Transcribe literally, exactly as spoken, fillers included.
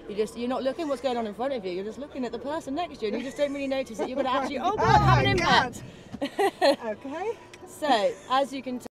You just, you're not looking what's going on in front of you, you're just looking at the person next to you, and you just don't really notice that you're going to actually, oh God, have an impact. Okay. So, as you can tell,